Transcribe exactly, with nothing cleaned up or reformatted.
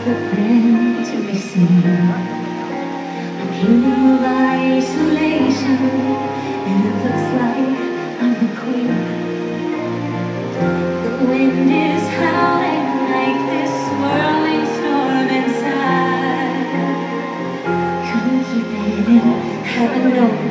footprint to be seen. I'm kingdom of isolation, and it looks like I'm the queen. The wind is howling like this swirling storm inside. Couldn't keep it in, haven't known